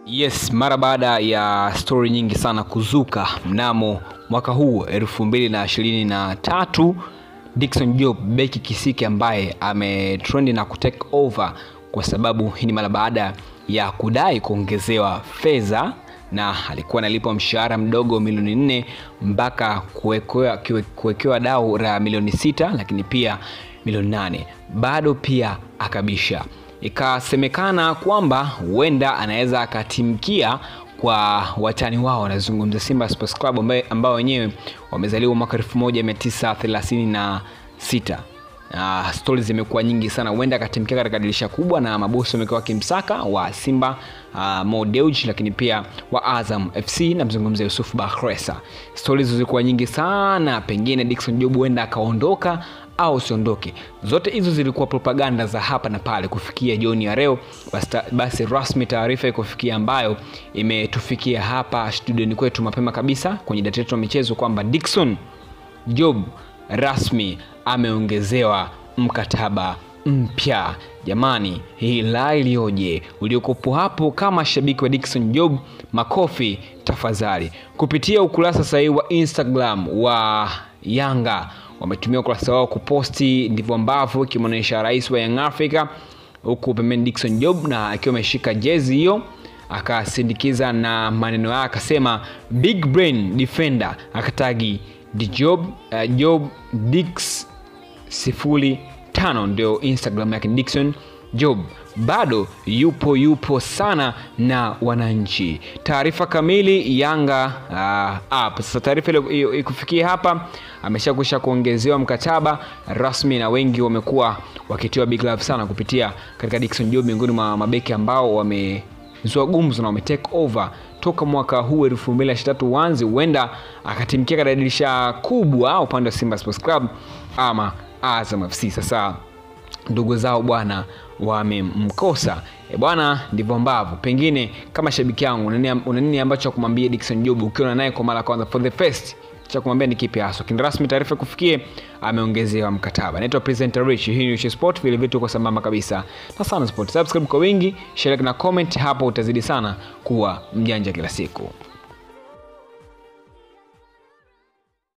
Yes, mara baada ya story nyingi sana kuzuka mnamo mwaka huu 2023, Dickson Job beki kisiki ambaye ametrend na kutake over kwa sababu hii ni mara baada ya kudai kuongezewa fedha, na alikuwa analipwa mshahara mdogo milioni 4 mpaka kuwekewa dau la milioni 6, lakini pia milioni 8. Bado pia akabisha. Ikasemekana kwamba huenda anaweza akatimkia kwa watani wao, nazungumza Simba Sports Club ambao wenyewe wamezaliwa mwaka 1936. Stories zimekuwa nyingi sana, huenda akatimkia katika dirisha kubwa, na mabosi wamekuwa kimsaka wa Simba Mo Dewji, lakini pia wa Azam FC na mzungumza Yusuf Bakhresa. Stories zilikuwa nyingi sana, pengine Dickson Job huenda akaondoka au siondoke. Zote hizo zilikuwa propaganda za hapa na pale kufikia jioni ya leo. Basi rasmi taarifa ikufikia ambayo imetufikia hapa studioni kwetu mapema kabisa kwenye data yetu ya michezo kwamba Dickson Job rasmi ameongezewa mkataba mpya. Jamani, hii la ilioje? Uliokopo hapo kama shabiki wa Dickson Job, makofi tafadhali. Kupitia ukurasa sahihi wa Instagram wa Yanga, wametumia ukurasa wao kuposti ndivyo ambavyo kimeonyesha rais wa Young Africa huko pembeni Dickson Job, na akiwa ameshika jezi hiyo akasindikiza na maneno yake, akasema big brain defender, akatagi Job Dix 05, ndio Instagram yake Dickson Job. Bado yupo sana na wananchi. Taarifa kamili Yanga sasa taarifa ile ikufikia hapa, ameshakusha kuongezewa mkataba rasmi, na wengi wamekuwa wakitiwa big love sana kupitia katika Dickson Job, miongoni mwa mabeki ambao wamezua gumzo na wametake over toka mwaka huu 2023 wanzi, huenda akatimkia katika dirisha kubwa upande wa Simba Sports Club ama Azam FC. Sasa ndugu zao bwana wamemkosa. Bwana, ndivyo ambavyo pengine kama shabiki yangu una nini ambacho kumwambia Dickson Job ukiona naye kwa mara kwanza for the first, cha kumwambia ni kipi hasa? Rasmi taarifa kufikie ameongezewa mkataba. Naitwa Presenter Rich, hii ni Sport, vile vitu kwa sambamba kabisa na Sana Sport. Subscribe kwa wingi, share na comment, hapo utazidi sana kuwa mjanja kila siku.